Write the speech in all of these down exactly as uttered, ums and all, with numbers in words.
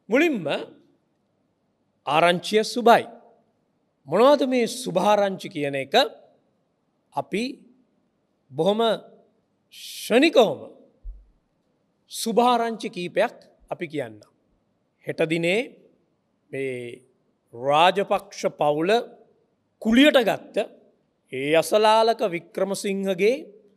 මුලින්ම ආරංචිය සුභයි. මොනවද මේ සුභාරංචි කියන එක අපි බොහොම ශනිකවම සුභාරංචි කීපයක් අපි කියන්න. හෙට දිනේ මේ රාජපක්ෂ පවුල කුලියට ගත්ත ඒ අසලාලක වික්‍රමසිංහගේ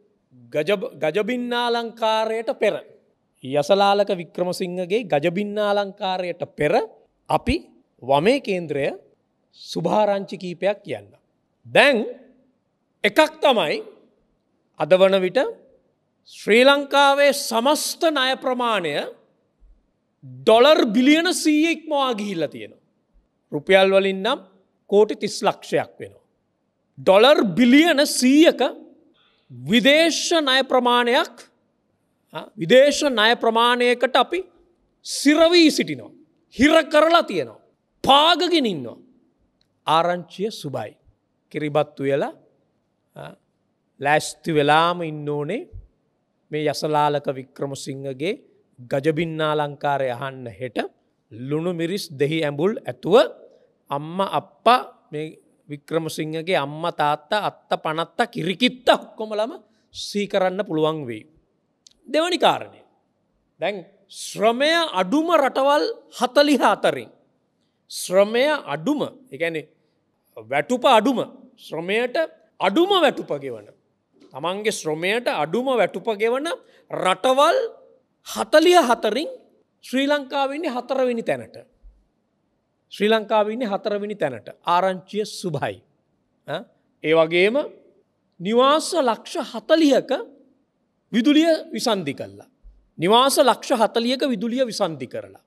ගජබින්නාලංකාරයට පෙර. යසලාලක වික්‍රමසිංහගේ ගජබින්නාලංකාරයට පෙර අපි වමේ කේන්ද්‍රය සුභාරංචි කීපයක් කියන්න. දැන් එකක් තමයි අද වන විට ශ්‍රී ලංකාවේ සමස්ත ණය ප්‍රමාණය ඩොලර් බිලියන සීයක් මවා ගිහිල්ලා තියෙනවා. රුපියල් වලින් නම් කෝටි තිස් ලක්ෂයක් වෙනවා. ඩොලර් බිලියන සීයක විදේශ ණය ප්‍රමාණයක් විදේශ ණය ප්‍රමාණයකට අපි සිරවී සිටිනවා. හිර කරලා තියෙනවා. පාගගෙන ඉන්නවා. ආරංචිය සුභයි. කිරිබත්තු වෙලා ලෑස්ති වෙලාම ඉන්න ඕනේ මේ යසලාලක වික්‍රමසිංහගේ ගජබින්නාලංකාරය අහන්න හෙට ලුණු මිරිස් දෙහි ඇඹුල් ඇතුව අම්මා අප්පා මේ වික්‍රමසිංහගේ අම්මා තාත්තා අත්ත පනත්තා කිරිකිත්ත ඔක්කොමලම සිහි කරන්න පුළුවන් වෙයි. දෙවැනි කාරණය. දැන් ශ්‍රමය අඩුම රටවල් හතළිහ අතරින් ශ්‍රමය අඩුම, ඒ කියන්නේ වැටුප අඩුම, ශ්‍රමයට අඩුම වැටුප ගෙවන, තමන්ගේ ශ්‍රමයට අඩුම වැටුප ගෙවන රටවල් හතළිහ හතරින් ශ්‍රී ලංකාව ඉන්නේ හතරවෙනි තැනට. ශ්‍රී ලංකාව ඉන්නේ හතරවෙනි තැනට. ආරංචිය සුභයි. ඒ වගේම නිවාස ලක්ෂ හතළිහක විදුලිය විසන්ධි කළා. නිවාස ලක්ෂ හතළිහක විදුලිය විසන්ධි කරලා.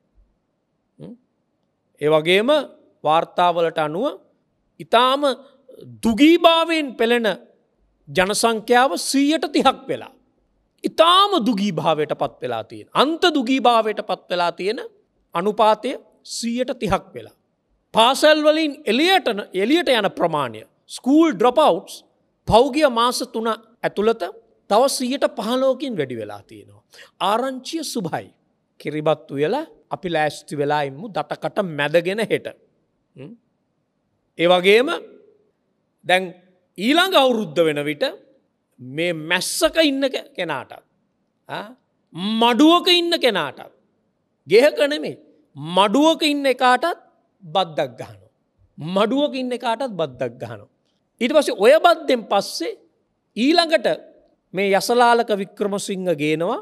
ඒ වගේම වාර්තාවලට අනුව ඊටාම දුගීභාවයෙන් පෙළෙන ජනසංඛ්‍යාව සීයට තිහක් වෙලා. ඊටාම දුගීභාවයට පත් වෙලා තියෙන. අන්ත දුගීභාවයට පත් වෙලා තියෙන අනුපාතය සීයට තිහක් වෙලා. පාසල් වලින් එළියට එළියට යන ප්‍රමාණය, ස්කූල් ඩ්‍රොප් අවුට්ස් පෞගිය මාස තුන ඇතුළත තව සීයට පහළොවකින් වැඩි වෙලා තියෙනවා. ආරංචිය සුභයි. කිරිබත්තු වෙලා අපි ලෑස්ති වෙලා ඉමු දතකට මැදගෙන හෙට. ඒ වගේම දැන් ඊළඟ අවුරුද්ද වෙන විට මේ මැස්සක ඉන්න කෙනාටත් මඩුවක ඉන්න කෙනාටත් ගෙහක නෙමෙයි මඩුවක ඉන්න එකාටත් බද්දක් ගහනවා. මඩුවක ඉන්න එකාටත් බද්දක් ගහනවා. ඊට පස්සේ ඔය බද්දෙන් පස්සේ ඊළඟට මේ යසලාලක වික්‍රමසිංහ ගේනවා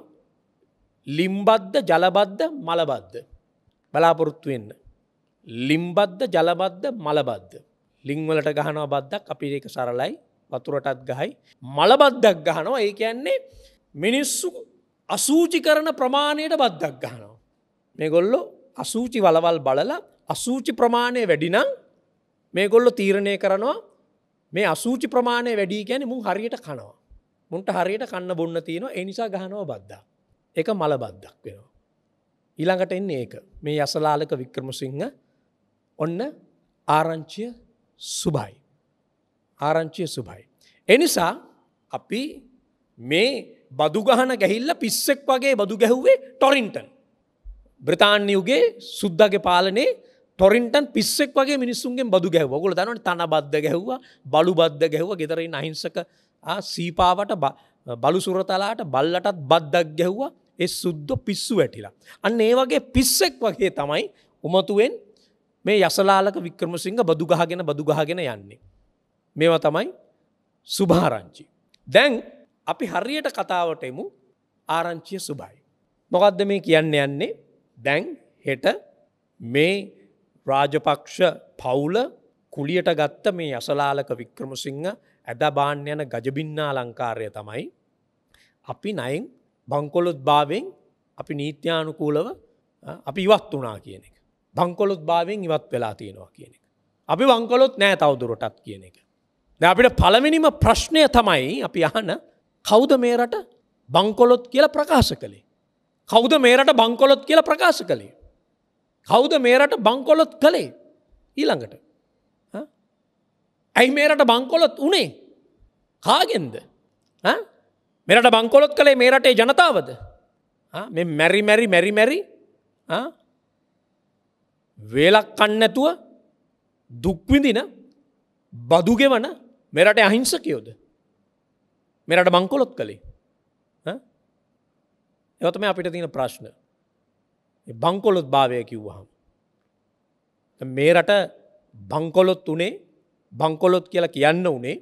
ලිම්බද්ද ජලබද්ද මලබද්ද. බලාපොරොත්තු වෙන්න. ලිම්බද්ද ජලබද්ද මලබද්ද. ලිං වලට ගහනවා බද්දක්, අපි ඒක සරලයි, වතුරටත් ගහයි. මලබද්දක් ගහනවා, ඒ කියන්නේ මිනිස්සු අසූචි කරන ප්‍රමාණයට බද්දක් ගහනවා. මේගොල්ලෝ අසූචි වලවල් බලලා අසූචි ප්‍රමාණය වැඩි නම් මේගොල්ලෝ තීරණය කරනවා මේ අසූචි ප්‍රමාණය වැඩි කියන්නේ මුන් හරියට කනවා. මුන්ට හරියට කන්න බොන්න තියෙනවා, ඒ නිසා ගහනවා බද්දා. ඒක මල බද්දක් වෙනවා. ඊළඟට එන්නේ ඒක. මේ යසලාලක වික්‍රමසිංහ ඔන්න ආරංචිය සුභයි. ආරංචිය සුභයි. ඒ නිසා අපි මේ බදු ගහන ගැහිල්ල පිස්සෙක් වගේ බදු ගැහුවේ ටොරින්ටන්. බ්‍රිතාන්‍ය යුගයේ සුද්දාගේ පාලනේ ටොරින්ටන් පිස්සෙක් වගේ මිනිස්සුන්ගෙන් බදු ගැහුවා. ඔයගොල්ලෝ දන්නවනේ තන බද්ද ගැහුවා, බලු බද්ද ගැහුවා, ගෙදර ඉන්න අහිංසක ආ සීපාවට බලු සුරතලාට බල්ලටත් බද්දක් ගැහුවා. ඒ සුද්දෝ පිස්සු වැටිලා. අන්න ඒ වගේ පිස්සෙක් වගේ තමයි උමතුවෙන් මේ යසලාලක වික්‍රමසිංහ බදු ගහගෙන බදු ගහගෙන යන්නේ. මේවා තමයි සුභාරංචි. දැන් අපි හරියට කතාවට එමු. ආරංචිය සුභයි. මොකද්ද මේ කියන්න යන්නේ? දැන් හෙට මේ රාජපක්ෂ පවුල කුලියට ගත්ත මේ යසලාලක වික්‍රමසිංහ ඇදා බාන්න යන ගජබින්නාලංකාරය තමයි අපි ණයෙන් බංකොලොත් භාවයෙන් අපි නීත්‍යානුකූලව අපි ඉවත් වුණා කියන එක. බංකොලොත් භාවයෙන් ඉවත් වෙලා තියෙනවා කියන එක. අපි බංකොලොත් නෑ තවදුරටත් කියන එක. දැන් අපිට පළවෙනිම ප්‍රශ්නය තමයි අපි අහන, කවුද මේ රට බංකොලොත් කියලා ප්‍රකාශ කළේ? කවුද මේ රට බංකොලොත් කියලා ප්‍රකාශ කළේ? කවුද මේ රට බංකොලොත් කළේ? ඊළඟට ඇයි මේ රට බංකොලොත් උනේ? කාගෙන්ද? ඈ මේ රට බංකොලොත් කළේ මේ රටේ ජනතාවද? ආ මේ මැරි මැරි මැරි මැරි ආ වේලක් කන්න නැතුව දුක් විඳින බදු ගෙවන මෙරට අහිංසකයෝද? මෙරට බංකොලොත් කළේ. ඒවා තමයි අපිට තියෙන ප්‍රශ්න. මේ බංකොලොත් භාවය කිව්වහම මේ රට බංකොලොත් උනේ බංකොලොත් කියලා කියන්න උනේ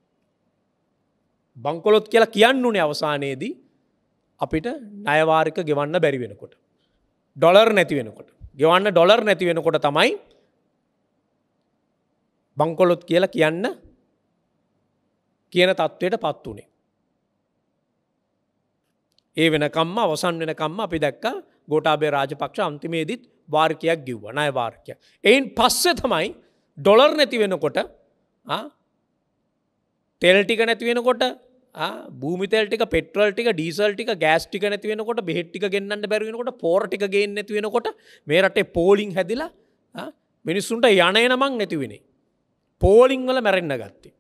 බංකොලොත් කියලා කියන්න උනේ අවසානයේදී අපිට ණයවාරික ගෙවන්න බැරි වෙනකොට ඩොලර් නැති වෙනකොට ගෙවන්න ඩොලර් නැති වෙනකොට තමයි බංකොලොත් කියලා කියන්න කියන තත්ත්වයට පත් උනේ. ඒ වෙනකම්ම අවසන් වෙනකම්ම අපි දැක්කා ගෝඨාභය රාජපක්ෂ අන්තිමේදීත් වාරිකයක් ගෙව්වා ණය වාරිකයක්. එයින් පස්සේ තමයි ඩොලර් නැති වෙනකොට ආ තෙල් ටික නැති වෙනකොට ආ භූමි තෙල් ටික පෙට්‍රල් ටික ඩීසල් ටික ගෑස් ටික නැති වෙනකොට බෙහෙත් ටික ගෙන්නන්න බැරි වෙනකොට පෝර ටික ගේන්න නැති වෙනකොට මේ රටේ පෝලිං හැදිලා ආ මිනිස්සුන්ට යන එන මං නැති වෙන්නේ. පෝලිං වල මැරෙන්න ගත්තේ.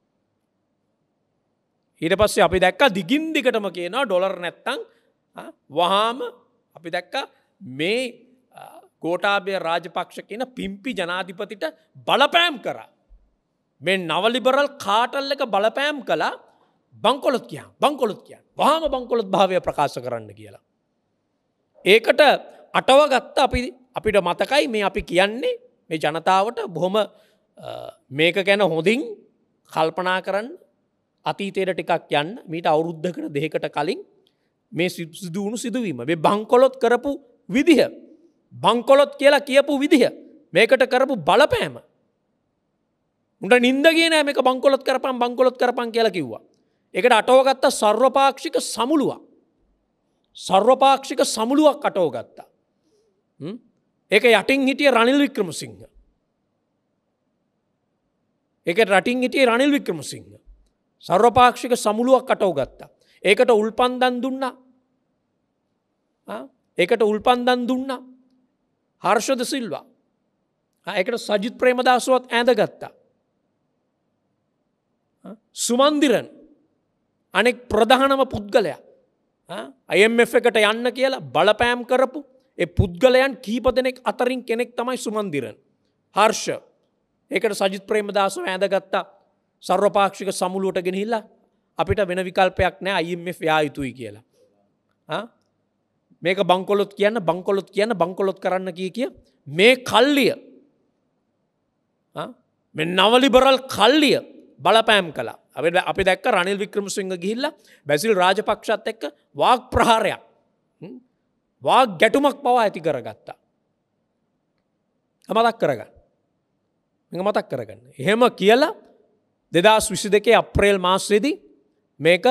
ඊට පස්සේ අපි දැක්කා දිගින් දිගටම කියනවා ඩොලර් නැත්තම් වහාම අපි දැක්කා මේ ගෝඨාභය රාජපක්ෂ කියන පිම්පි ජනාධිපතිට බලපෑම් කරා. මේ නව ලිබරල් කාටල් එක බලපෑම් කළා බංකොලොත් කියන් බංකොලොත් කියන් වහාම බංකොලොත් භාවය ප්‍රකාශ කරන්න කියලා. ඒකට අටව ගත්ත අපි අපිට මතකයි මේ අපි කියන්නේ මේ ජනතාවට බොහොම මේක ගැන හොඳින් කල්පනා කරන්න අතීතයට ටිකක් යන්න මීට අවුරුද්දකට දෙකකට කලින් මේ සිදුවුණු සිදුවීම මේ බංකොලොත් කරපු විදිහ බංකොලොත් කියලා කියපු විදිහ මේකට කරපු බලපෑම උන්ට නින්ද ගියේ නෑ මේක බංකොලොත් කරපන් බංකොලොත් කරපන් කියලා කිව්වා. ඒකට අටව ගත්ත සර්වපාක්ෂික සමුළුවක් සර්වපාක්ෂික සමුළුවක් අටව ගත්තා. ඒක යටින් හිටිය රනිල් වික්‍රමසිංහ. ඒක රටින් හිටියේ රනිල් වික්‍රමසිංහ. සර්වපාක්ෂික සමුළුවක් අටව ගත්තා. ඒකට උල්පන්දන් දුන්නා. ඒකට උල්පන්දන් දුන්නා. හර්ෂද සිල්වා. ඒකට සජිත් ප්‍රේමදාසවත් ඈඳගත්තා. සුමන්දිරන් අනෙක් ප්‍රධානම පුද්ගලයා I M F එකට යන්න කියලා බලපෑම් කරපු ඒ පුද්ගලයන් කීප දෙනෙක් අතරින් කෙනෙක් තමයි සුමන්දිරන්. හර්ෂ ඒකට සජිත් ප්‍රේමදාසව ඈඳගත්තා. සර්වපාක්ෂික සමුළුවට ගෙනහිල්ලා අපිට වෙන විකල්පයක් නැහැ I M F යා යුතුයි කියලා. මේක බංකොලොත් කියන්න බංකොලොත් කියන්න බංකොලොත් කරන්න කිය කිය මේ කල්ලිය මේ නව ලිබරල් කල්ලිය බලපෑම් කළා. අපි දැක්ක රනිල් වික්‍රමසිංහ ගිහිල්ලා බැසිල් රාජපක්ෂත් එක්ක වාග් ප්‍රහාරයක් වාග් ගැටුමක් පවා ඇති කරගත්තා. මතක් කරගන්න. මේක මතක් කරගන්න. එහෙම කියලා දෙදහස් විසි දෙකේ අප්‍රේල් මාසයේදී මේක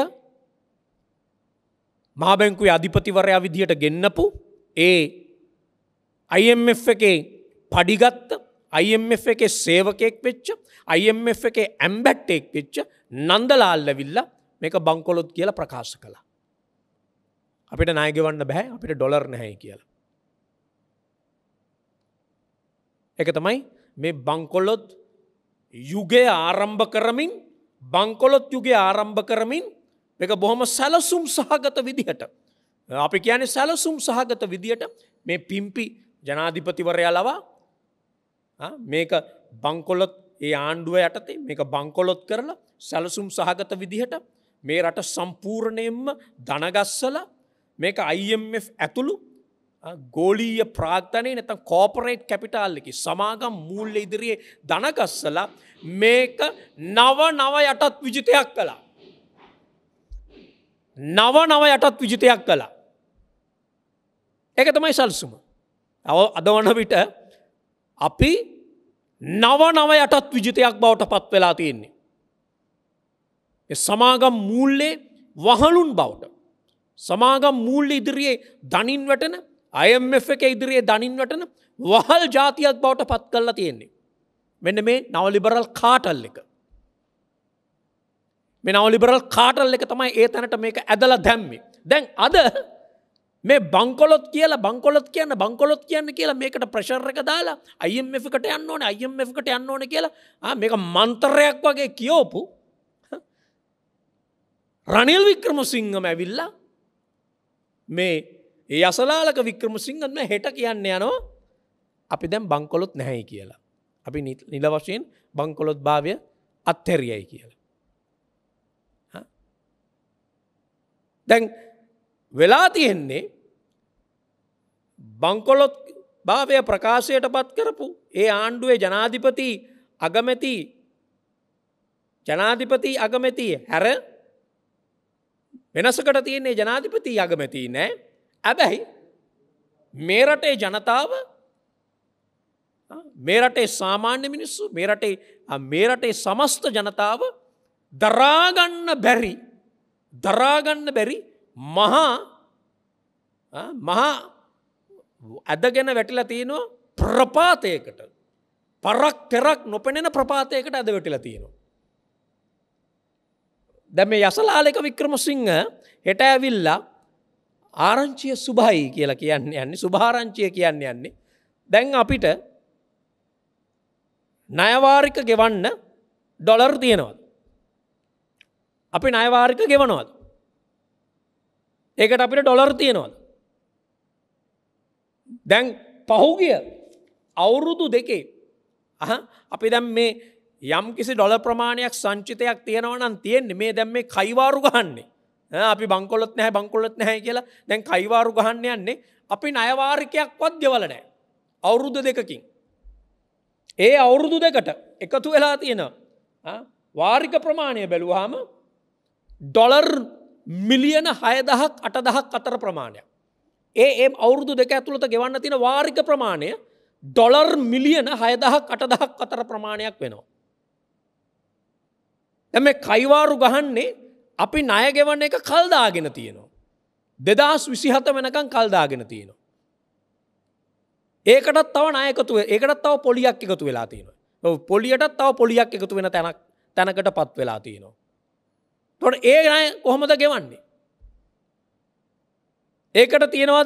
මහා බැංකුවේ අධිපතිවරයා විදියට ගෙන්නපු ඒ I M F එකේ පඩිගත්ත I M F එකේ සේවකයෙක් වෙච්ච I M F එකේ ඇම්බැට්ටෙක් වෙච්ච නන්දලාල් ඇවිල්ලා මේක බංකොලොත් කියලා ප්‍රකාශ කළා. අපිට ණය ගෙවන්න බෑ අපිට ඩොලර් නැහැ කියලා. ඒක තමයි මේ බංකොලොත් යුගය ආරම්භ කරමින් බංකොලොත් යුගය ආරම්භ කරමින් මේක බොහොම සැලසුම් සහගත විදිහට අපි කියන්නේ සැලසුම් සහගත විදිහට මේ පිම්පි ජනාධිපතිවරයා ලවා මේක බංකොලොත් ඒ ආණ්ඩුව යටතේ මේක බංකොලොත් කරලා සැලසුම් සහගත විදිහට මේ රට සම්පූර්ණයෙන්ම දනගස්සලා මේක I M F ඇතුළු ගෝලීය ප්‍රාග්ධනයේ නැත්නම් කෝපරේට් කැපිටල් එකේ සමාගම් මූල්‍ය ඉදිරියේ දනගස්සලා මේක නව නව යටත් විජිතයක් කළා. නව නව යටත් විජිතයක් කළා. ඒක තමයි සැලසුම. අද වන විට අපි නව නව යටත් විජිතයක් බවට පත් වෙලා තියෙන්නේ. ඒ සමාගම් මූල්‍යයේ වහලුන් බවට සමාගම් මූල්‍ය ඉදිරියේ දනින් වැටෙන I M F එක ඉදිරියේ දනින් වැටෙන වහල් ජාතියක් බවට පත් කරලා තියෙන්නේ. මෙන්න මේ නව ලිබරල් කාටල් එක. මේ නව ලිබරල් කාටල් එක තමයි ඒ තැනට මේක ඇදලා දැම්මේ. දැන් අද මේ බංකොලොත් කියලා බංකොලොත් කියන්න බංකොලොත් කියන්න කියලා මේකට ප්‍රෙෂර් එක දාලා I M F එකට යන්න ඕනේ I M F එකට යන්න ඕනේ කියලා ආ මේක මන්ත්‍රයක් වගේ කියවපු රනිල් වික්‍රමසිංහම ඇවිල්ලා මේ ඒ අසලාලක වික්‍රමසිංහන් හෙට කියන්න යනවා අපි දැන් බංකොලොත් නැහැයි කියලා. අපි නිල වශයෙන් බංකොලොත් භාවය අත්හැරියයි කියලා. දැන් වෙලා තියෙන්නේ බංකොලොත් භාවය ප්‍රකාශයට පත් කරපු ඒ ආණ්ඩුවේ ජනාධිපති අගමැති ජනාධිපති අගමැති හැර වෙනසකට තියෙන්නේ ජනාධිපති අගමැති නෑ. හැබැයි මේ රටේ ජනතාව මේ රටේ සාමාන්‍ය මිනිස්සු මේ රටේ මේ රටේ සමස්ත ජනතාව දරාගන්න බැරි දරාගන්න බැරි මහා මහා ඇදගෙන වැටිලා තියෙනවා ප්‍රපාතයකට. පරක් තෙරක් නොපෙනෙන ප්‍රපාතයකට ඇද වැටිලා තියෙනවා. දැන් මේ යසලාලක වික්‍රමසිංහ හෙට ඇවිල්ලා ආරංචිය සුභයි කියලා කියන්නේ යන්නේ සුභාරංචිය කියන්නේ යන්නේ. දැන් අපිට ණයවාරික ගෙවන්න ඩොලර් තියෙනවද? අපි ණයවාරික ගෙවනවද? ඒකට අපිට ඩොලර් තියෙනවද? දැන් පහුගිය අවුරුදු දෙකේ අහ අපි දැන් මේ යම් කිසි ඩොලර් ප්‍රමාණයක් සංචිතයක් තියෙනවා නම් තියෙන්නේ මේ දැන් මේ කයිවාරු ගහන්නේ. අපි බංකොලොත් නැහැ බංකොලොත් නැහැ කියලා දැන් කයිවාරු ගහන්න යන්නේ. අපි ණය වාරිකයක්වත් ගෙවලා නැහැ. අවුරුදු දෙකකින්. ඒ අවුරුදු දෙකට එකතු වෙලා තියෙන වාරික ප්‍රමාණය බැලුවාම ඩොලර් මිලියන හය දහස් අට දහස් අතර ප්‍රමාණයක්. ඒ ඒ අවුරුදු දෙක ඇතුළත ගෙවන්න තියෙන වාරික ප්‍රමාණය ඩොලර් මිලියන හය දහස් අට දහස් අතර ප්‍රමාණයක් වෙනවා. දැන් මේ කයිවාරු ගහන්නේ අපි ණය ගෙවන එක කල් දාගෙන තියෙනවා. දෙදාස් විසිහත වෙනකන් කල් දාගෙන තියෙනවා. ඒකටත් තව ණය එකතු වෙ ඒකටත් තව පොලියක් එකතු වෙලා තියෙනවා. ඔව් පොලියටත් තව පොලියක් එකතු වෙන තැනක් තැනකටපත් වෙලා තියෙනවා. එතකොට ඒ ණය කොහොමද ගෙවන්නේ? ඒකට තියෙනවද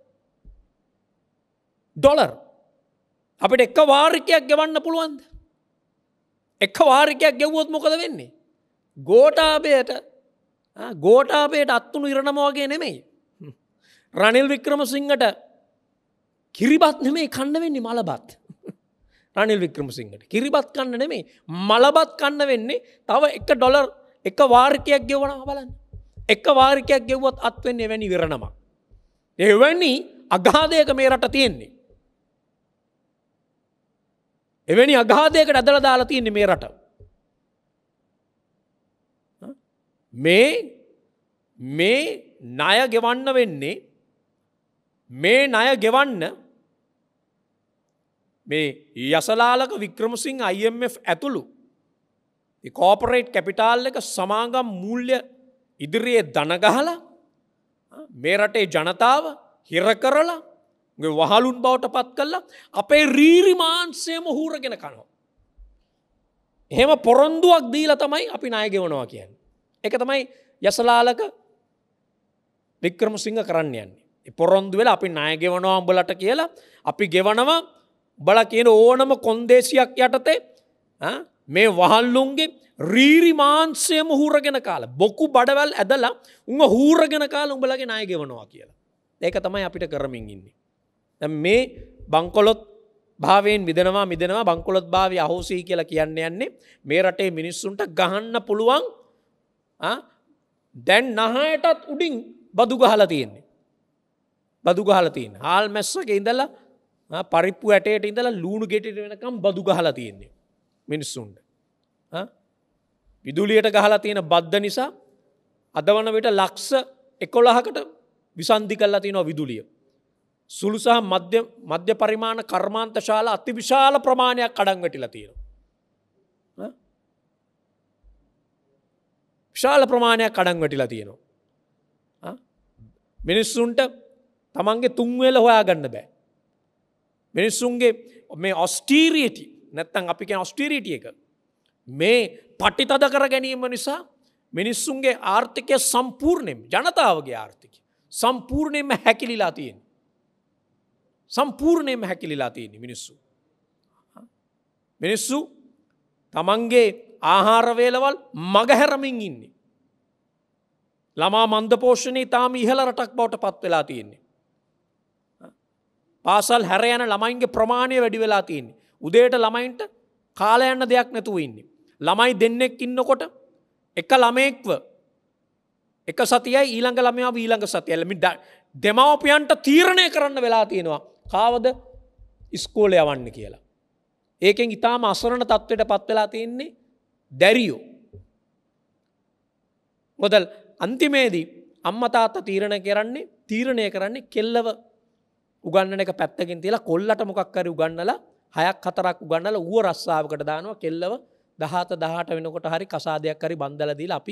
ඩොලර්? අපිට එක වාරිකයක් ගෙවන්න පුළුවන්ද? එක වාරිකයක් ගෙවුවොත් මොකද වෙන්නේ? ගෝඨාභයට ගෝඨාභයට අත්තුණු ඉරණම වගේ නෙමෙයි. රනිල් වික්‍රමසිංහට කිරිබත් නෙමෙයි කන්න වෙන්නේ මලබත්. රනිල් වික්‍රමසිංහට කිරිබත් කන්න නෙමෙයි මලබත් කන්න වෙන්නේ. තව එක ඩොලර් එක වාරිකයක් ගෙවනවා බලන්න. එක වාරිකයක් ගෙවුවොත් අත් වෙන්නේ එවැනි විරණමක්. එවැනි අගාධයක මේ රට තියෙන්නේ. එවැනි අගාධයකට ඇදලා දාලා තියෙන්නේ මේ රට. මේ මේ ණය ගෙවන්න වෙන්නේ මේ ණය ගෙවන්න මේ Yasalalaka Wickremesinghe I M F ඇතුළු ඒ කෝපරේට් කැපිටල් එක සමාගම් මූල්‍ය ඉදිරියේ දන ගහලා මේ රටේ ජනතාව හිර කරලා වහලුන් බවට පත් කළා අපේ රීරි මාංශයම හූරගෙන කනවා. එහෙම පොරොන්දුවක් දීලා තමයි අපි ණය ගෙවනවා කියන්නේ. ඒක තමයි යසලාලක වික්‍රමසිංහ කරන්න යන්නේ. ඒ පොරොන්දු වෙලා අපි ණය ගෙවනවා උඹලට කියලා අපි ගෙවනවා උඹලා කියන ඕනම කොන්දේසියක් යටතේ මේ වහල්ලුන්ගේ රීරි මාංශයම හූරගෙන කාලා බොකු බඩවැල් ඇදලා උංග හූරගෙන කාලා උඹලගේ ණය ගෙවනවා කියලා. ඒක තමයි අපිට කරමින් ඉන්නේ. දැන් මේ බංකොලොත් භාවයෙන් මිදෙනවා මිදෙනවා බංකොලොත් භාවය අහෝසි කියලා කියන්නේ යන්නේ මේ රටේ මිනිස්සුන්ට ගහන්න පුළුවන් දැන් නහයටත් උඩින් බදු ගහලා තියෙන්නේ. බදු ගහලා තියෙන්නේ. හාල් මැස්සක ඉඳලා පරිප්පු ඇටයට ඉඳලා ලූණු ගෙටට වෙනකම් බදු ගහලා තියෙන්නේ මිනිස්සුන්ට. විදුලියට ගහලා තියෙන බද්ද නිසා අද වන විට ලක්ෂ එකොළහකට විසන්ධි කරලා තියෙනවා විදුලිය. සුළු සහ මධ්‍ය මධ්‍ය පරිමාණ කර්මාන්ත ශාලා අතිවිශාල ප්‍රමාණයක් කඩන් වැටිලා තියෙනවා. විශාල ප්‍රමාණයක් කඩන් වැටිලා තියෙනවා. මිනිස්සුන්ට තමන්ගේ තුන් වේල හොයාගන්න බෑ. මිනිස්සුන්ගේ මේ ඔස්ටීරිටි නැත්තම් අපි කියන ඔස්ටීරිටි එක මේ පටිතද කර ගැනීම නිසා මිනිස්සුන්ගේ ආර්ථිකය සම්පූර්ණයෙන්ම ජනතාවගේ ආර්ථිකය සම්පූර්ණයෙන්ම හැකිලිලා තියෙනවා. සම්පූර්ණයෙන්ම හැකිලිලා තියෙන්නේ මිනිස්සු. මිනිස්සු තමන්ගේ ආහාර වේලවල් මගහැරමින් ඉන්නේ. ළමා මන්ද පෝෂණය තාම ඉහළ රටක් බවට පත් වෙලා තියෙන්නේ. පාසල් හැර යන ළමයින්ගේ ප්‍රමාණය වැඩි වෙලා තියෙන්නේ. උදේට ළමයින්ට කාලා යන්න දෙයක් නැතුව ඉන්නේ. ළමයි දෙන්නෙක් ඉන්නකොට එක ළමයෙක්ව එක සතියයි ඊළඟ ළමයාව ඊළඟ සතියයි. මේ දෙමව්පියන්ට තීරණය කරන්න වෙලා තියෙනවා කාවද ඉස්කෝලේ යවන්නේ කියලා. ඒකෙන් ඊටාම අසරණ තත්ත්වයට පත් වෙලා තියෙන්නේ දැරියෝ. මොකද අන්තිමේදී අම්මා තාත්තා තීරණය කරන්නේ තීරණය කරන්නේ කෙල්ලව උගන්නන එක පැත්තකින් තියලා කොල්ලට මොකක් හරි උගන්නලා හයක් හතරක් උගන්නලා ඌව රස්සාවකට දානවා. කෙල්ලව දහහත දහඅට වෙනකොට හරි කසාදයක් හරි බන්දලා දීලා අපි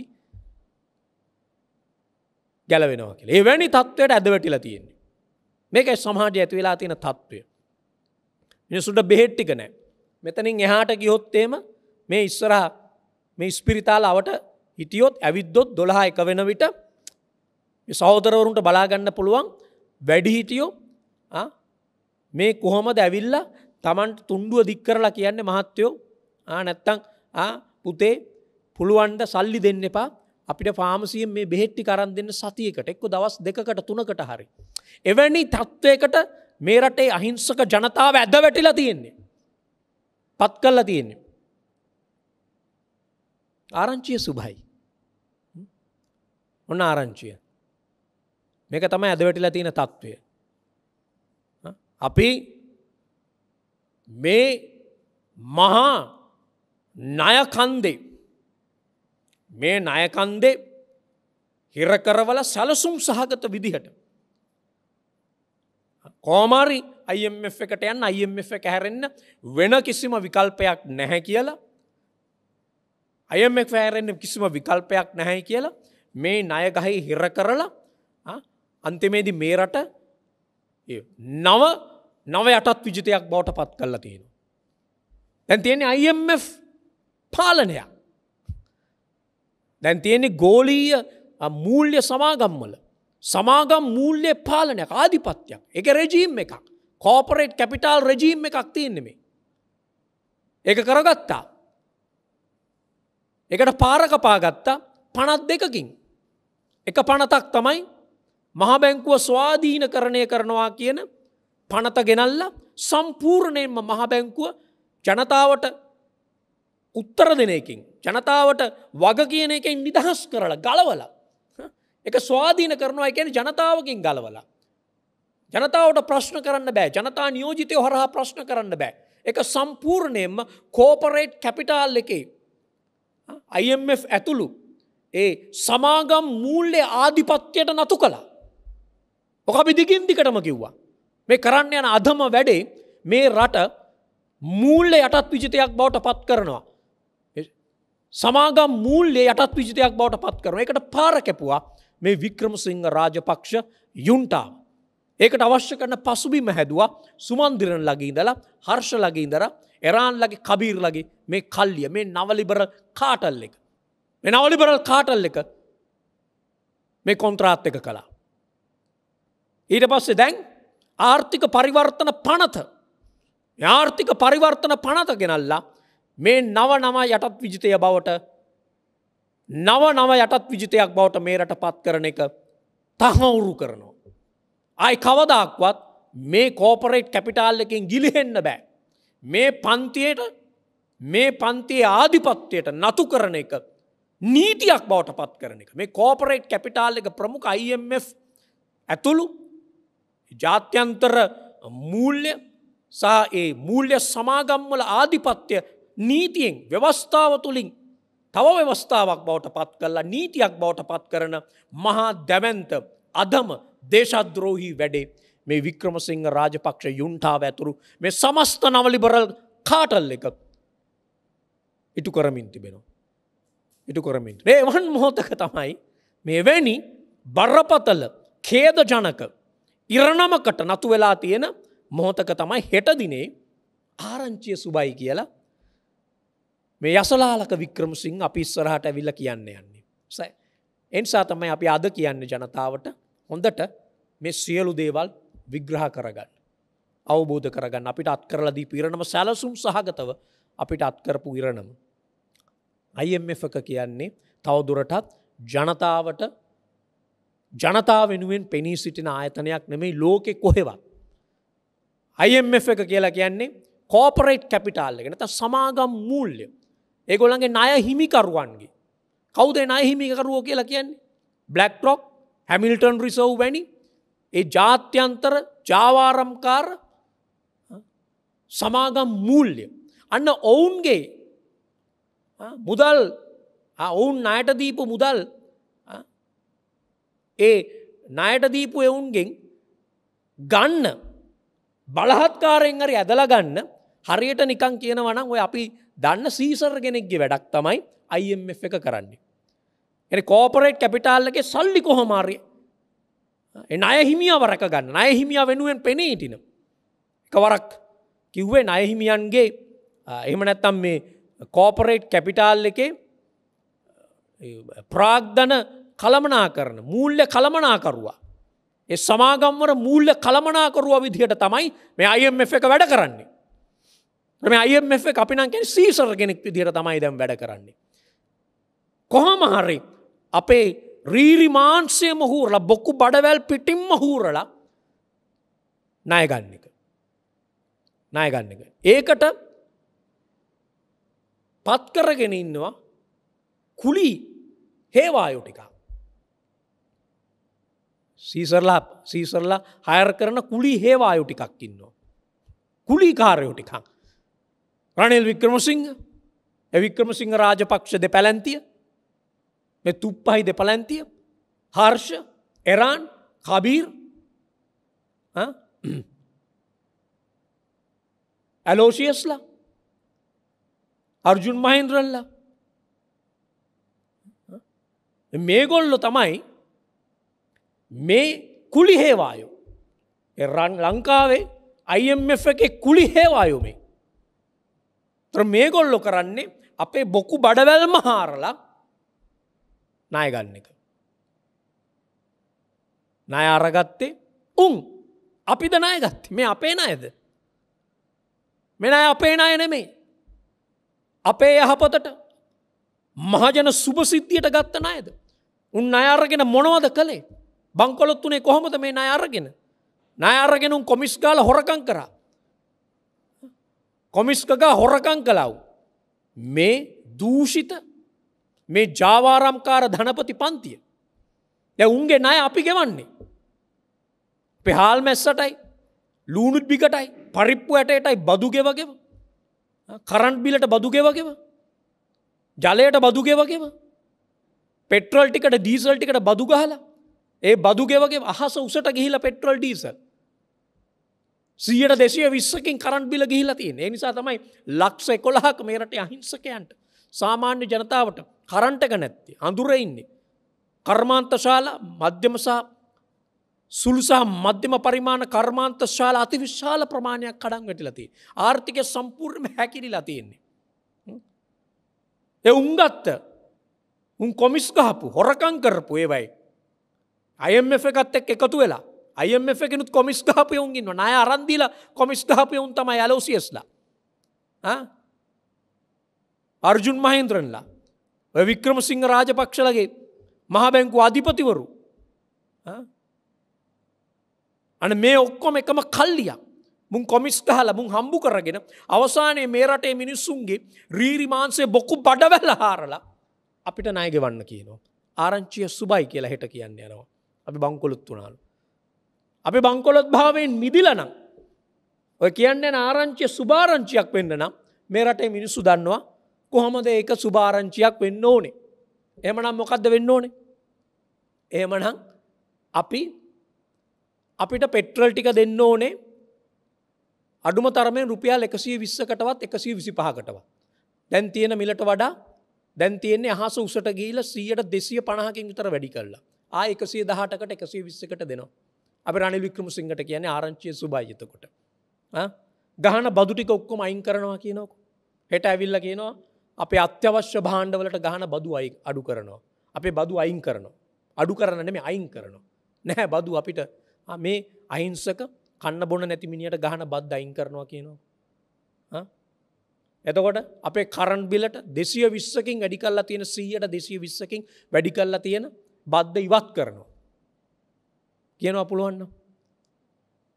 ගැලවෙනවා කියලා. ඒ වැනි තත්ත්වයට ඇද වැටිලා තියෙන්නේ. මේකයි සමාජයේ ඇති වෙලා තියෙන තත්ත්වය. මිනිසුන්ට බෙහෙත් ටික නැහැ. මෙතනින් එහාට ගියොත් එහෙම මේ ඉස්සරහා මේ ස්පිරිතාල අවට හිටියොත් ඇවිද්දොත් දොළහ එක වෙන විට මේ සහෝදරවරුන්ට බලා ගන්න පුළුවන් වැඩි හිටියෝ ආ මේ කොහොමද ඇවිල්ලා Tamanට තුණ්ඩුව දික් කරලා කියන්නේ මහත්තයෝ ආ නැත්තම් ආ පුතේ පුළුවන් ද සල්ලි දෙන්න එපා අපිට ෆාමසියෙන් මේ බෙහෙත් ටික අරන් දෙන්න සතියකට එක්ක දවස් දෙකකට තුනකට හරි. එවැනි තත්වයකට මේ රටේ අහිංසක ජනතාව ඇද වැටිලා තියෙන්නේ. පත් කරලා තියෙන්නේ. ආරංචිය සුභයි. ඔන්න ආරංචිය. මේක තමයි ඇද වැටිලා තියෙන තත්වය. අපි මේ මහා ණය කන්දේ මේ ණය කන්දේ හිර කරවල සැලසුම් සහගත විදිහට කොමාරි I M F එකට යන්න I M F එක හැරෙන්න වෙන කිසිම විකල්පයක් නැහැ කියලා I M F හැරෙන්න කිසිම විකල්පයක් නැහැ කියලා මේ ණය ගහේ හිර කරලා අන්තිමේදී මේ රට නව නව යටත් විජිතයක් බවට පත් කරලා තියෙනවා. දැන් තියෙන්නේ I M F පාලනයක්. දැන් තියෙන්නේ ගෝලීය මූල්‍ය සමාගම් වල සමාගම් මූල්‍ය පාලනයක් ආධිපත්‍යයක්. ඒක රෙජීම් එකක්. කෝපරේට් කැපිටල් රෙජීම් එකක් තියෙන්නේ මේ. ඒක කරගත්තා. ඒකට පාර කපා ගත්තා පනත් දෙකකින්. එක පනතක් තමයි මහ බැංකුව ස්වාධීනකරණය කරනවා කියන පනත ගෙනල්ලා සම්පූර්ණයෙන්ම මහ බැංකුව ජනතාවට උත්තර දෙන එකකින් ජනතාවට වග කියන එකෙන් නිදහස් කරලා ගලවලා ඒක ස්වාධීන කරනවා කියන්නේ ජනතාවකින් ගලවලා ජනතාවට ප්‍රශ්න කරන්න බෑ ජනතා නියෝජිතයෝ හරහා ප්‍රශ්න කරන්න බෑ ඒක සම්පූර්ණයෙන්ම කෝපරේට් කැපිටල් එකේ I M F ඇතුළු ඒ සමාගම් මූල්‍ය ආධිපත්‍යයට නතු කළා. ඔක අපි දිගින් දිගටම කිව්වා. මේ කරන්න යන අධම වැඩේ මේ රට මූල්‍ය යටත් විජිතයක් බවට පත් කරනවා. සමාගම් මූල්‍ය යටත් විජිතයක් බවට පත් කරනවා. ඒකට පාර කැපුවා මේ වික්‍රමසිංහ රාජපක්ෂ යුන්ටාව. ඒකට අවශ්‍ය කරන පසුබිම හැදුවා සුමන්දිරන් ළඟ ඉඳලා හර්ෂ ළඟ ඉඳලා එරාන් ළඟ කබීර් ළඟ මේ කල්ලිය මේ නවලිබරල් කාටල් එක. මේ නවලිබරල් කාටල් එක මේ කොන්ත්‍රාත් එක කළා. ඊට පස්සේ දැන් ආර්ථික පරිවර්තන පනත ආර්ථික පරිවර්තන පනත ගෙනල්ලා මේ නව නව යටත් විජිතය බවට නව නව යටත් විජිතයක් බවට මේ රට පත් කරන එක තහවුරු කරනවා. ආයි කවදාක්වත් මේ කෝපරේට් කැපිටල් එකෙන් ගිලිහෙන්න බෑ. මේ පන්තියට මේ පන්තියේ ආධිපත්‍යයට නතු කරන එක නීතියක් බවට පත් කරන එක. මේ කෝපරේට් කැපිටල් එක ප්‍රමුඛ I M F ඇතුළු ජාත්‍යන්තර මූල්‍ය සහ ඒ මූල්‍ය සමාගම් වල ආධිපත්‍ය නීතියෙන් ව්‍යවස්ථාව තුලින් තව ව්‍යවස්ථාවක් බවට පත් කරලා නීතියක් බවට පත් කරන මහා දැවැන්ත අධම දේශද්‍රෝහී වැඩේ මේ වික්‍රමසිංහ රාජපක්ෂ යුන්ටාව ඇතුළු මේ සමස්ත නවලිබරල් කාටල් එක ඉටු කරමින් තිබෙනවා. ඉටු කරමින්. මේ වන් මොහොතක තමයි මේ වැනි බරපතල ඛේදජනක ඉරණමකට නතු වෙලා තියෙන මොහොතක තමයි හෙට දිනේ ආරංචිය සුබයි කියලා මේ යසලාලක වික්‍රමසිංහ අපි ඉස්සරහට ඇවිල්ලා කියන්න යන්නේ. ඒ නිසා තමයි අපි අද කියන්නේ ජනතාවට හොඳට මේ සියලු දේවල් විග්‍රහ කරගන්න. අවබෝධ කරගන්න අපිට අත් කරලා දීපු ඉරණම සැලසුම් සහගතව අපිට අත් කරපු ඉරණම. I M F එක කියන්නේ තවදුරටත් ජනතාවට ජනතාව වෙනුවෙන් පෙනී සිටින ආයතනයක් නෙමෙයි ලෝකෙ කොහෙවත්. I M F එක කියලා කියන්නේ කෝපරේට් කැපිටල් එක. නැත්නම් සමාගම් මූල්‍ය. ඒගොල්ලන්ගේ ණය හිමිකරුවන්ගේ. කවුද ණය හිමිකරුවෝ කියලා කියන්නේ? BlackRock, Hamilton Reserve වැනි ඒ ජාත්‍යන්තර ජාවාරම්කාර සමාගම් මූල්‍ය. අන්න ඔවුන්ගේ මුදල් ඔවුන් ණයට දීපු මුදල් ඒ ණයට දීපු එවුන්ගෙන් ගන්න බලහත්කාරයෙන් හරි ඇදලා ගන්න හරියට නිකන් කියනවා නම් ඔය අපි දන්න සීසර් කෙනෙක්ගේ වැඩක් තමයි I M F එක කරන්නේ. එනේ කෝපරේට් කැපිටල් එකේ සල්ලි කොහොම හරි ඒ ණය හිමියව රැක ගන්න. ණය හිමියා වෙනුවෙන් පෙනී හිටින. එකවරක් කිව්වේ ණය හිමියන්ගේ එහෙම නැත්තම් මේ කෝපරේට් කැපිටල් එකේ ප්‍රාග්ධන කළමනාකරන මූල්‍ය කළමනාකරුවා. ඒ සමාගම්වල මූල්‍ය කළමනාකරුවා විදිහට තමයි මේ I M F එක වැඩ කරන්නේ. මේ I M F එක අපි නම් කියන්නේ සීසර් කෙනෙක් විදිහට තමයි දැන් වැඩ කරන්නේ. කොහොම හරි අපේ රීරි මාංශයම හූරලා බොක්කු බඩවැල් පිටින්ම හූරලා ණය ගන්න එක. ණය ගන්න එක. ඒකට පත් කරගෙන ඉන්නවා කුලී හේවායෝ ටික. සීසර්ලා සීසර්ලා හයර් කරන කුලී හේවායෝ ටිකක් ඉන්නවා. කුලී කාර්යෝ ටිකක්. රනිල් වික්‍රමසිංහ, ඒ වික්‍රමසිංහ රාජපක්ෂ දෙපැලැන්තිය, මේ තුප්පහයි දෙපැලැන්තිය, හර්ෂ, එරාන්, කබීර්, හා ඇලෝසියස්ලා, අර්ජුන් මහේන්ද්‍රල්ලා මේගොල්ලෝ තමයි මේ කුලි හේවායෝ. ඒ ලංකාවේ I M F එකේ කුලි හේවායෝ මේ. තර මේගොල්ලෝ කරන්නේ අපේ බොකු බඩවැල්ම හාරලා ණය ගන්න එක. ණය අරගත්තේ උන්. අපිද ණය ගත්තේ. මේ අපේ ණයද? මේ ණය අපේ ණය නෙමෙයි. අපේ යහපතට මහජන සුභසිද්ධියට ගත්ත ණයද? උන් ණය අරගෙන මොනවද කළේ? බංකොලොත් උනේ කොහොමද මේ ණය අරගෙන? ණය අරගෙන උන් කොමිස් ගාලා හොරකම් කරා. කොමිස් ගා හොරකම් කළා. මේ දූෂිත මේ ජාවාරම්කාර ධනපති පන්තිය. දැන් උන්ගේ ණය අපි ගෙවන්නේ. අපේ හාල් මැස්සටයි, ලූණු බිකටයි, පරිප්පු ඇටයටයි බදු ගෙව ගෙව. කරන්ට් බිලට බදු ගෙව ගෙව. ජලයට බදු ගෙව ගෙව. පෙට්‍රල් ටිකට ඩීසල් ටිකට බදු ගහලා ඒ බදු ගෙව ගෙව අහස උසට ගිහිලා පෙට්‍රල් ඩීසල් සියයට දෙසිය විස්සකින් කරන්ට් බිල ගිහිලා තියෙන්නේ. ඒ නිසා තමයි ලක්ෂ එකොළහක මේ රටේ අහිංසකයන්ට සාමාන්‍ය ජනතාවට කරන්ට් එක නැත්තේ. අඳුරේ ඉන්නේ. කර්මාන්ත ශාලා මධ්‍යම සහ සුළු සහ මධ්‍යම පරිමාණ කර්මාන්ත ශාලා අතිවිශාල ප්‍රමාණයක් කඩන් වැටිලා තියෙන්නේ. ආර්ථිකය සම්පූර්ණයෙන්ම හැකිලිලා තියෙන්නේ. ඒ උන් ගත්ත උන් කොමිස් ගහපු හොරකම් කරපු ඒවයි I M F එකත් එක්ක එකතු වෙලා I M F එකනුත් කොමිස් ගහපු උන් ඉන්නවා. ණය අරන් දීලා කොමිස් ගහපු උන් තමයි ඇලෝසියස්ලා. ආ අර්ජුන් මහේන්ද්‍රන්ලා, ඔය වික්‍රමසිංහ රාජපක්ෂලගේ මහ බැංකුව අධිපතිවරු. ආ අනේ මේ ඔක්කොම එකම කල්ලියක්. මුන් කොමිස් ගහලා මුන් හම්බු කරගෙන අවසානයේ මේ රටේ මිනිස්සුන්ගේ රීරි මාංශයේ බොකු බඩවැල හාරලා අපිට ණය ගෙවන්න කියනවා. ආරංචිය සුබයි කියලා හෙට කියන්න යනවා. අපි බංකොලොත් වුණාලු. අපි බංකොලොත් භාවයෙන් මිදිලා නම් ඔය කියන්නේ ආරංචිය සුභාරංචියක් වෙන්න නම් මේ රටේ මිනිස්සු දන්නවා කොහොමද ඒක සුභාරංචියක් වෙන්න ඕනේ. එහෙමනම් මොකද්ද වෙන්න ඕනේ? එහෙමනම් අපි අපිට පෙට්‍රල් ටික දෙන්න ඕනේ අඩුම තරමේ රුපියල් එකසිය විස්සකටවත් එකසිය විසිපහකටවත්. දැන් තියෙන මිලට වඩා දැන් තියෙන්නේ අහස උසට ගිහිල්ලා සියයට දෙසිය පනහකින් විතර වැඩි කරලා. ආ එකසිය දහඅටකට එකසිය විස්සකට දෙනවා. අපි රනිල් වික්‍රමසිංහට කියන්නේ ආරංචිය සුබයි එතකොට. ආ ගහන බදු ටික ඔක්කොම අයින් කරනවා කියනකො. හෙට ඇවිල්ලා කියනවා අපේ අත්‍යවශ්‍ය භාණ්ඩවලට ගහන බදු අඩු කරනවා. අපේ බදු අයින් කරනවා. අඩු කරන්න නෙමෙයි අයින් කරනවා. නැහැ බදු අපිට මේ අහිංසක කන්න බොන නැති මිනිහට ගහන බද්ද අයින් කරනවා කියනවා. එතකොට අපේ කරන්ට් බිලට දෙසිය විස්සකින් වැඩි කරලා තියෙන සීයට දෙසිය විස්සකින් වැඩි කරලා තියෙන බද්ද ඉවත් කරනවා. කියනවා පුළුවන් නම්.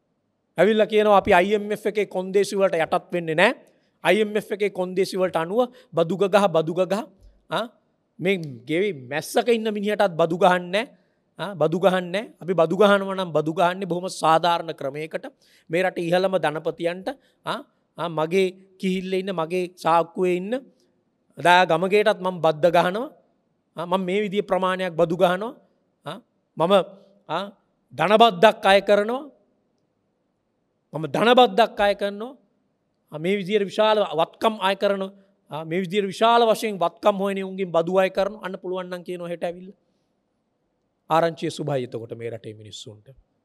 ඇවිල්ලා කියනවා අපි I M F එකේ කොන්දේසි වලට යටත් වෙන්නේ නැහැ. I M F එකේ කොන්දේසි වලට අනුව බදුග ගහ බදුග ගහ ආ මේ ගෙවි මැස්සක ඉන්න මිනිහටත් බදු ගහන්නේ නැහැ. බදු ගහන්නේ අපි බදු ගහනවා නම් බදු ගහන්නේ බොහොම සාධාරණ ක්‍රමයකට. මේ රටේ ඉහළම ධනපතියන්ට ආ මගේ කිහිල්ලේ ඉන්න මගේ සාක්කුවේ ඉන්න දා ගමගේටත් මම බද්ද ගහනවා. මම මේ විදිහේ ප්‍රමාණයක් බදු ගහනවා. මම ධනබද්දක් අය කරනවා. මම ධනබද්දක් අය කරනවා. මේ විදිහට විශාල වත්කම් අය කරනවා. මේ විදිහට විශාල වශයෙන් වත්කම් හොයන්නේ උන්ගෙන් බදු අය කරනවා. අන්න පුළුවන් නම් කියනවා හෙට ඇවිල්ලා. ආරංචිය සුභයි එතකොට මේ රටේ මිනිස්සුන්ට.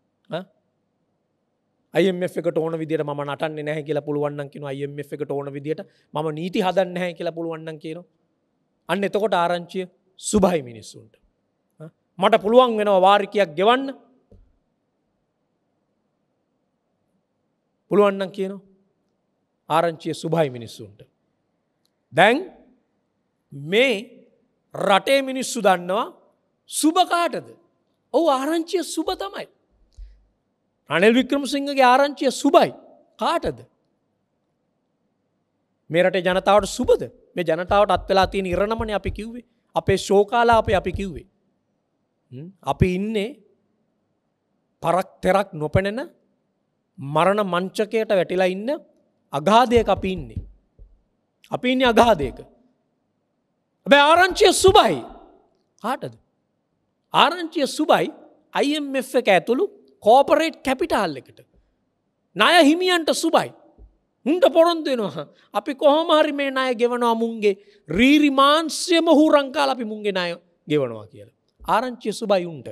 I M F එකට ඕන විදිහට මම නටන්නේ නැහැ කියලා පුළුවන් නම් කියනවා. I M F එකට ඕන විදිහට මම නීති හදන්නේ නැහැ කියලා පුළුවන් නම් කියනවා. අන්න එතකොට ආරංචිය සුභයි මිනිස්සුන්ට. මට පුළුවන් වෙනවා වාරිකයක් ගෙවන්න. පුළුවන් නම් කියනවා. ආරංචිය සුභයි මිනිස්සුන්ට. දැන් මේ රටේ මිනිස්සු දන්නවා සුභ කාටද? ඔව් ආරංචිය සුභ තමයි. රනිල් වික්‍රමසිංහගේ ආරංචිය සුභයි. කාටද? මේ රටේ ජනතාවට සුභද? මේ ජනතාවට අත් වෙලා තියෙන ඉරණමනේ අපි කිව්වේ. අපේ ශෝකාලාපේ අපි කිව්වේ. අපි ඉන්නේ පරක් තෙරක් නොපෙනෙන මරණ මංචකයට වැටිලා ඉන්න අගාධයක අපි ඉන්නේ. අපි ඉන්නේ අගාධයක. හැබැයි ආරංචිය සුභයි. කාටද? ආරංචිය සුභයි I M F එක ඇතුළු කෝපරේට් කැපිටල් එකට. ණය හිමියන්ට සුභයි. උන්ට පොරොන්දු වෙනවා. අපි කොහොම හරි මේ ණය ගෙවනවා මුංගේ රීරි මාංශයම හුරං කාලා අපි මුංගේ ණය ගෙවනවා කියලා. ආරංචිය සුභයි උන්ට.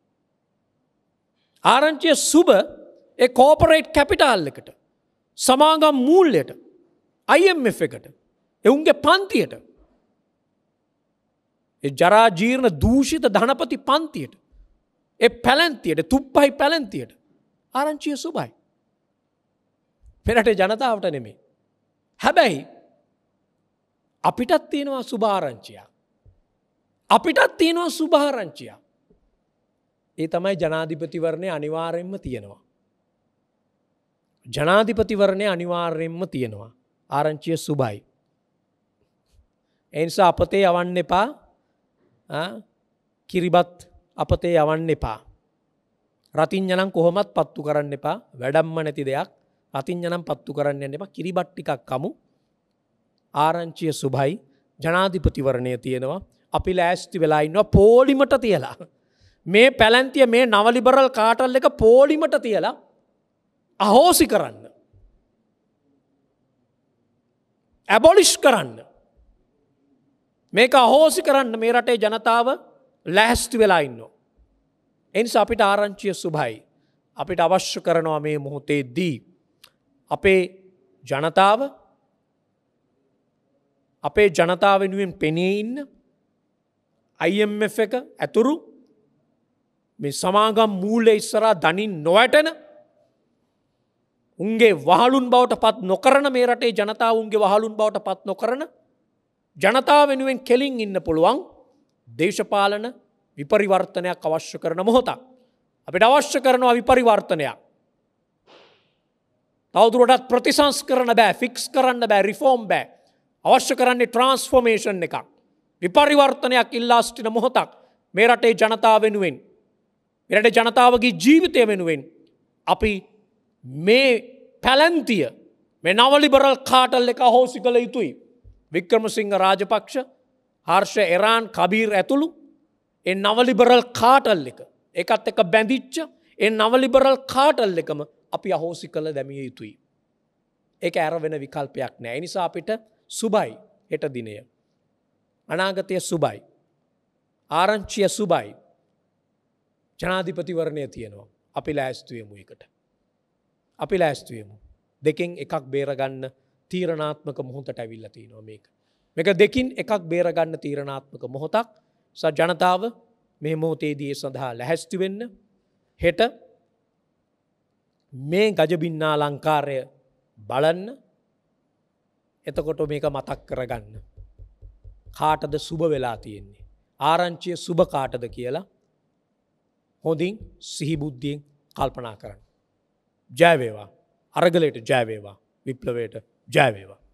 ආරංචිය සුභ ඒ කෝපරේට් කැපිටල් එකට. සමාගම් මූල්‍යයට. I M F එකට. ඒ උන්ගේ පන්තියට. ඒ ජරා ජීර්ණ දූෂිත ධනපති පන්තියට. ඒ පැලැන්තියට තුප්පහයි පැලැන්තියට. ආරංචිය සුභයි. පෙරට ජනතාවට නෙමේ. හැබැයි අපිටත් තියෙනවා සුභාරංචියක්. අපිටත් තියෙනවා සුභාරංචියක්. ඒ තමයි ජනාධිපතිවරණය අනිවාර්යෙන්ම තියෙනවා. ජනාධිපතිවරණය අනිවාර්යෙන්ම තියෙනවා. ආරංචිය සුභයි. ඒ නිසා අපතේ යවන්න එපා. කිරිබත් අපතේ යවන්න එපා. රතිඤ්ඤනම් කොහොමත් පත්තු කරන්න එපා. වැඩම්ම නැති දෙයක්. රතිඤ්ඤනම් පත්තු කරන්න යන්න එපා. කිරිබත් ටිකක් කමු. ආරංචිය සුභයි. ජනාධිපතිවරණය තියෙනවා. අපි ලෑස්ති වෙලා ඉන්නවා පොලිමට තියලා. මේ පැලැන්තිය මේ නව ලිබරල් කාටල් එක පොලිමට තියලා අහෝසි කරන්න. ඇබොලිෂ් කරන්න. මේක අහෝසි කරන්න මේ රටේ ජනතාව ලෑස්ති වෙලා ඉන්නවා. ඒ නිසා අපිට ආරංචිය සුභයි. අපිට අවශ්‍ය කරනවා මේ මොහොතේදී අපේ ජනතාව අපේ ජනතාව වෙනුවෙන් පෙනී ඉන්න I M F එක ඇතුරු මේ සමාගම් මූල්‍ය ඉස්සරහා දනින් නොවැටෙන උන්ගේ වහලුන් බවට පත් නොකරන මේ රටේ ජනතාව උන්ගේ වහලුන් බවට පත් නොකරන ජනතාව වෙනුවෙන් කෙලින් ඉන්න පුළුවන් දේශපාලන විපරිවර්තනයක් අවශ්‍ය කරන මොහොතක්. අපිට අවශ්‍ය කරනවා විපරිවර්තනයක්. තවදුරටත් ප්‍රතිසංස්කරණ බෑ, ෆික්ස් කරන්න බෑ, රිෆෝම් බෑ. අවශ්‍ය කරන්නේ ට්‍රාන්ස්ෆෝමේෂන් එකක්. විපරිවර්තනයක් ඉල්ලා සිටින මොහොතක් මේ රටේ ජනතාව වෙනුවෙන්, මේ රටේ ජනතාවගේ ජීවිතය වෙනුවෙන් අපි මේ පැලැන්තිය, මේ නව ලිබරල් කාටල් එක අහෝසි කළ යුතුයි. වික්‍රමසිංහ රාජපක්ෂ, හර්ෂ එරාන් කබීර් ඇතුළු ඒ නව ලිබරල් කාටල් එක, ඒකත් එක්ක බැඳිච්ච ඒ නව ලිබරල් කාටල් එකම අපි අහෝසි කළ දැමිය යුතුයි. ඒක ඇර වෙන විකල්පයක් නෑ. ඒ නිසා අපිට සුභයි හෙට දිනය. අනාගතය සුභයි. ආරංචිය සුභයි. ජනාධිපතිවරණය තියෙනවා. අපි ලෑස්ති වෙමු එකට. අපි ලෑස්ති වෙමු. දෙකෙන් එකක් බේරගන්න තීරණාත්මක මොහොතට ඇවිල්ලා තියෙනවා මේක. මේක දෙකින් එකක් බේරගන්න තීරණාත්මක මොහොතක්. ස ජනතාව මේ මොහොතේදී සඳහා ලැහැස්ති වෙන්න. හෙට මේ ගජබින්නා අලංකාරය බලන්න. එතකොට මේක මතක් කරගන්න. කාටද සුබ වෙලා තියෙන්නේ? ආරංචිය සුබ කාටද කියලා හොඳින් සිහිබුද්ධියෙන් කල්පනා කරන්න. ජයවේවා. අරගලයට ජයවේවා. විප්ලවයට ජයවේවා.